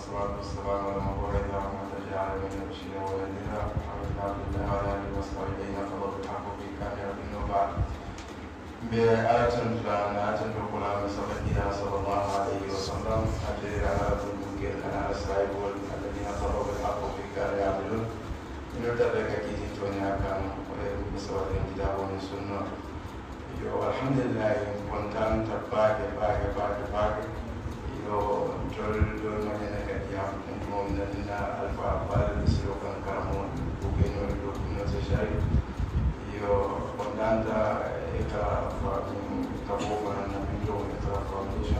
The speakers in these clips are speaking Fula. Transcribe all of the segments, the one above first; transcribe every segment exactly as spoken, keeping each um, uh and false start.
والصلاة والسلام على مبعوث رحمة للعالمين بشيرا ونذيرا محمد بن عبد الله وعلى آله وصحبه فضل الحق في كامل وبعد بآية فأنا تدرك على سبيلها صلى الله عليه وسلم أجري على المنكر أنا أسرائيل الذين صبروا بالحق في كامل يعملون إن تدرك كيف تونيا كان بسبب الكتاب والسنة الحمد لله كنتم تباك باك باك باك yo jol jol ma ne ka ya mom na dina alfa bal sio kan karamo buke no do no se shari yo ondanda e ka fa ka bo fa na bindo e ka foundation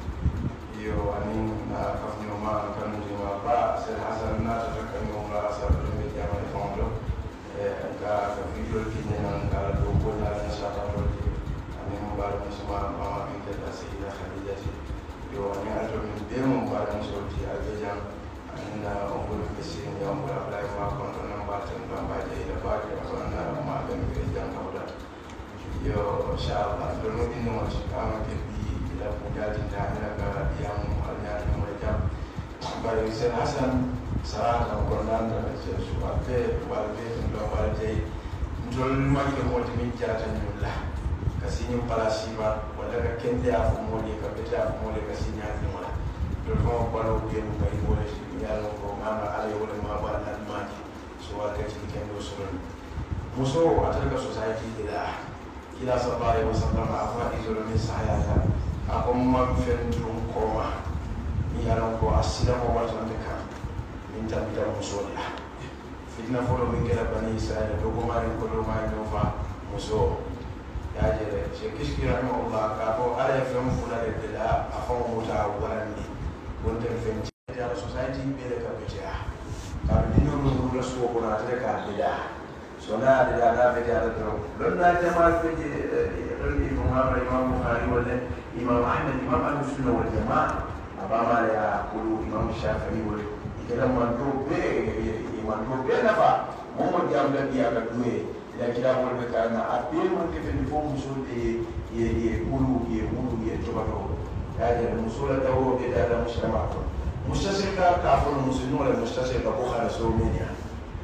di yo ani na ka no ma kan ni ma ba se hasan na ta ka no ma sa do me ya ma fondo e ka ka video ki ne na ka do ko na sa ta do ani mo ba mo sama ma bi ta sayida khadija yo ni ato min be mo ba dan so ti albejan anna ongol mesin ya mo la play ma ko non ba tan ba ba je da ba ke ko na ma ben be jan ko da yo inshallah do no din mo ci kama ke bi la ko jati ta na ga ya mo alnya mo jam ba yo sen hasan sara ko ko nan da ce su ba be ba be do ba je ndol ma ke mo ti min jata ni la kasini palasiba wala ka kende afu moli ka beta afu moli ka sinya ni wala do ko balo be mu bay wala shi ya ko mama ale wala ma ba nan ma so wa ka ci kendo so muso atar ka society ila ila sallallahu alaihi wasallam afa izolo min sahaya ako ma fen dum ko ma ni ya ko asila ko wata de ka min ta bi da muso la fitna folo min kala bani israila do ko ma ko do ma no fa muso ya jere she kishki rahimahullah ka ko ala fam fula de bila afon mota warani wonde fem ya society be ka beja ka ni no no la so ko na te ka bila so na de da be da do don na jama'a be don imam Ahmad imam Bukhari wala imam Ahmad imam al-Sunnah wal Jama'a abama ya kulu imam Shafi'i wala ikala man to be imam to be na fa mo jam da biya ka duwe ya kila mo be kana apel mo ke fe fo musul de ye ye kulu ye mulu ye tobato ya de musul da wo be da muslima ko mustasika ka fo musulmi wala mustasika ko khala so menia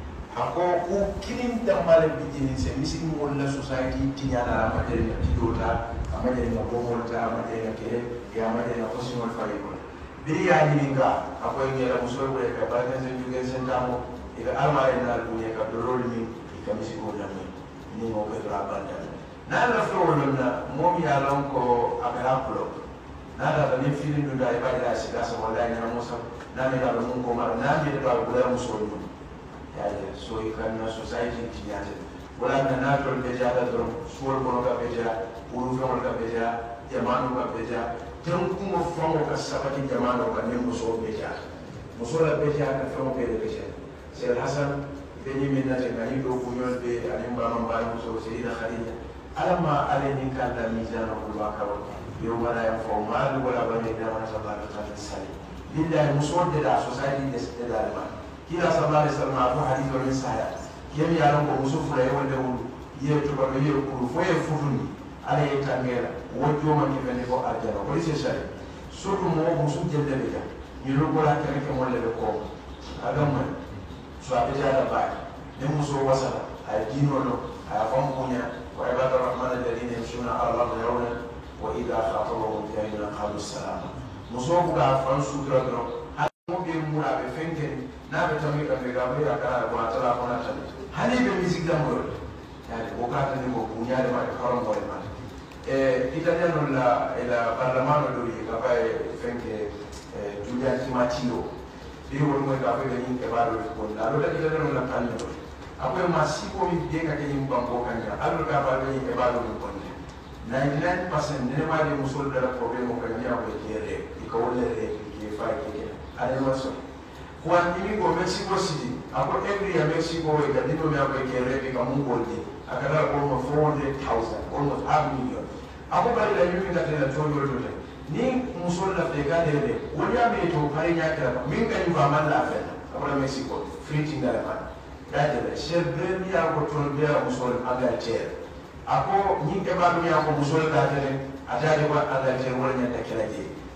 ako ku kilim da male bijini se misin mo la society tinya na materi ti dota amade na ko mo ta amade na ke ya amade na ko sinol fay ko bi ya ni nga ako ngela musul ko ka ba tan se juge sen tamo ila amare na dunya ka do rol mi kamisi ko lamme ni mo be dra banda na la fo na mom ya lon ko akara pulo na da ni filin do dai ba da shi da so wala ni mo so na me da mun ko mar na me da ko da muso ni ya ya so ikan na society ti ya wala na na to be ja da do so ko ka be ja ulu ko ka be ja jamanu ka be ja tan ku mo fo ko ka sabati jamanu ka ne muso be ja muso la be ja ka fo be be ja Syed Hasan beni minna te ngani do bunyol be alim ba man ba muso sayida khadija alama ale ni kala mizana ko ba ka yo wala ya fo ma do wala ba ne da ma sallallahu alaihi wasallam billahi muso de la society de de la ma kila sallallahu alaihi wasallam abu hadith wa misaya kemi yaron ko muso fura e wonde wulu ye to ba ye ko fo e fuduni ale e tangela wojo ma ki bene ko arjana ko ise shari soto mo muso jelde be ja ni ro ko la kene ke mo le ko adam ma so abijada ba ne muso wasala ay dino no ay fam kunya wa ibadu rahman alladhina yamshuna ala al-ardi hawna wa idha khatabahum jahilun qalu salama muso buga fan sudra do mo be mura be fenken na be tammi ka be ga be ka ba tala ko na tali hani be music da mo yani o ka tani mo kunya de ma karon ko ma e italiano la e la parlamento do yi ka ba fenke Giulia Timatino di wol moy ka fe ni ke baro ko la lo da ke no la tan no apo ma si ko mi de ka ke ni banko kan ya alo ka ba ni ke baro ko ni ninety-nine percent ne ma de musul da problème ko ni apo ke re di ko le re ke fa ke ke ale ma so ko an ni ko Mexico City apo every ya Mexico we ka dino me apo ke re bi ka mun ko di akara ko mo four hundred thousand almost half million apo ba ila yumi ka tena to yo to ni musul la fe ga de woni ame to pare nya kala min kan fa man la fe abra Mexico free tinga la da de shebe mi ya ko to be musul aga ter ako ni ke ba mi ya ko musul ga de ada de ba aga ter wala nya ta kala je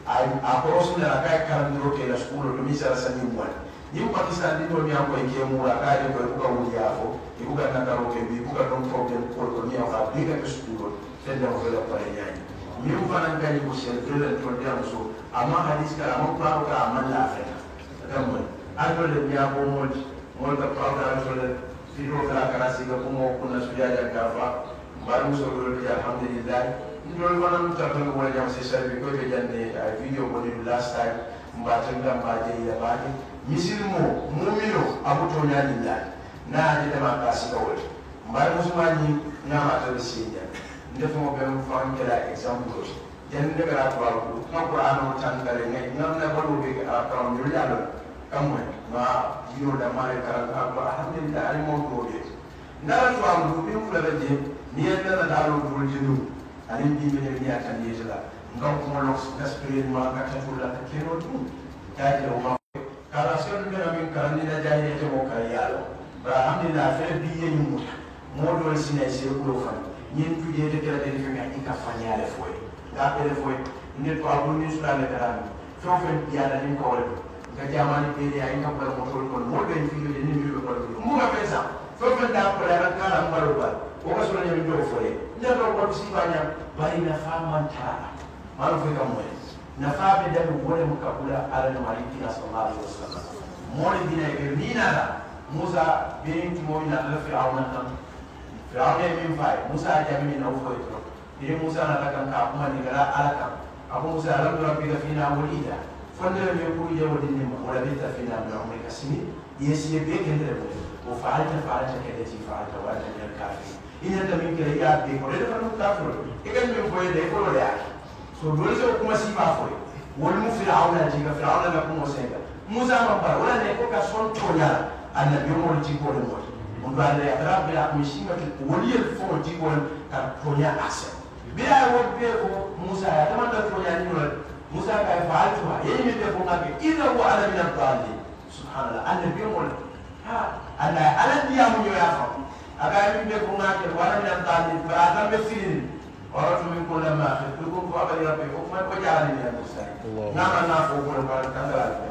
ay a korosu na ka karandiro ke la school do mi sara sani mo ni Pakistan di do mi ko e ke mu ra ka de ko ko wuli afo e ko na ka ro ke bi ko don problem ko ko mi ka bi ka school sen da ko la pare nyani mi ko fanan ka ni ko sel de la to dia so amma hadis ka amma ko ka amma la fa kam mo ado le mi ko mo mo ka program so le video kala kala siga ko mo kunna sujaja ka fa mbaru so do alhamdulillah ndol wala ta ko wala jam se servi ko be jande video ko ni last time mbata ngamba je ya bani misilmo mumino abuto nyani la na je dama kasi ko wala mbaru musmani na ma ta sinya ndefo mo be mo fan kala example jan de kala ko ko qur'an o tan kale ngai ngam na ko be ka ka on yalla kamwe ma yiro da mare kala ko alhamdulillah ali mo do be ndara to am du be fu la je ni yalla na dalo do jinu ali bi be ni ata ni jela ngam ko lo gaspre ma ka ta to la ke no tu ta je o ma kala son be na min kan ni na jaye te mo kala yalo alhamdulillah fe bi ye ni mo mo do sine se ko fa ni tu je de kala de fi ka ka fanya le foy ga be le foy ni to abu ni sura le kala fo fe ya da ni ko wala ga jamani be ya ina ko mo to ko mo be fi de ni mi ko mo ga pesa fo fe da ko la kala mbaro ba o ka so ni do foy ni do ko si banya bari na faman ta man fo ka mo na fa be da ko le mo ka kula ala na maliki sallallahu alaihi wasallam mo le dina be mina la musa be ni mo ina la fir'auna tan fir'auna min fa musa jami na fo to ile musa na ta kan ka kuma ni gara ala kan abu musa lam rabbika fina walida fondere me ko je wodi ni mo wala be ta fina be umri kasini yesi be kende mo o fa'alta fa'alta kede ti fa'alta wa ta jar kafi ina ta min kere ya be ko le fa no kafir e kan me ko de ko le ya so dole so kuma si ma fo wol mu fir'auna ji ga fir'auna na kuma senga musa ma bar wala ne ko ka son tonya annabi mo ji ko le mo on va le rabbi la mishima wali el fo ji ko ka tonya asa bila wo be ko musa ya ta man da tonya ni no musa ka fa'altu ya ni be ko ngabe idha wa ala min al-dhalin subhanallah annabi mo ha ala ala dia mo ya fa aga mi be ko ngake wala min al-dhalin fa adam be filin ورجل من كل ما يقول فأبى ربي حكما وجعلني من المرسلين نعم أنا فوق ولا كان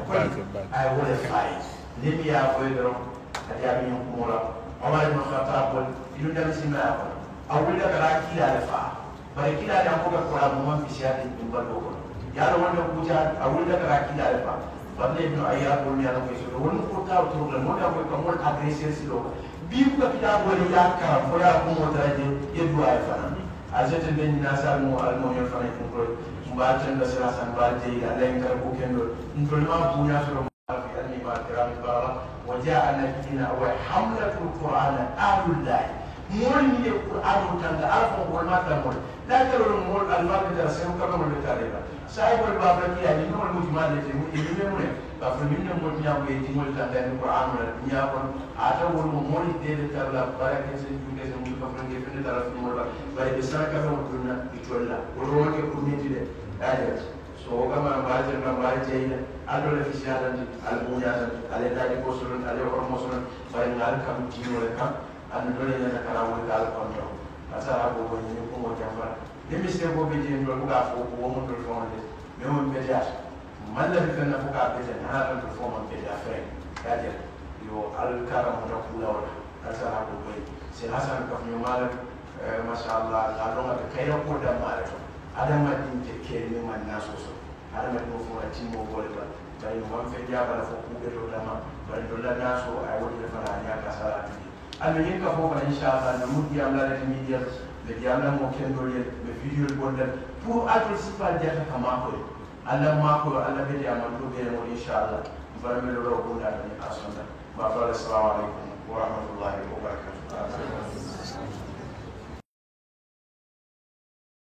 ذلك أي ولا فايز لم يأخذ أتيابين كمولا عمر بن الخطاب قال يلون دم سما يقول أول لك راكي لا رفع بركي لا يأخذ كلام من في سيادة من بلوغ يا لو أنه بوجان أول لك راكي لا رفع فضل ابن أياب قال يا لو كيسو ولن قلتا وتروك الموت أقول كمول أغريسير سلوك بيبقى كتاب وليا كرم ويا كمول تراجع يدوا يفنان azete ben nasal mo al mo yon fana ko mba tan da sala san ba je ala en kar ko kendo ndol ma bunya so ma fi anni ma kiram bara wa jaa nabiyina wa hamlatul qur'ana ahlullah mol ni qur'an tan da alfa ko ma ta mol la karo mol al ma da sen ka mo le tare ba sai bol ba ba ki ani no mo ma le te mo ni me mo ne ba fa min mo nya ko e ti mol tan da qur'an la nya ko ata wol mo mol de de tar la baraka se ju ke se mo ka frange fe da la mo ba bari be saka mo dunna itolla woro ke community de dajat so kama baje na baje ina ado le fisialan al bunya ale dadi ko sulun ale ko mo sulun bari ngal kam tino le kam an dole na kala wo dal ko no asara ko ko ni ko mo jamba de mi se ko be je ndo ko ga fo ko mo to fo de me mo be ja man la be na ko ka be je na to fo mo be ja fe dajat yo al karam na kula wala asara ko ko se hasan ko mi mala mashallah la longa be kayro ko da mala adama din je ke ni man na so so adama do fo ati mo bole ba tay mo man fe ja bala fo ku be do dama bari do la na so ay wodi fa na ya ka sala ti alme yin ka fo fa inshallah na mudi am la de media be di am la mo ken do ye be video bon da pour atro sifal ja ka ma ko alla ma ko alla be di am do be mo inshallah bari me do ko da ni asanda ba fa assalamu alaikum wa rahmatullahi wa barakatuh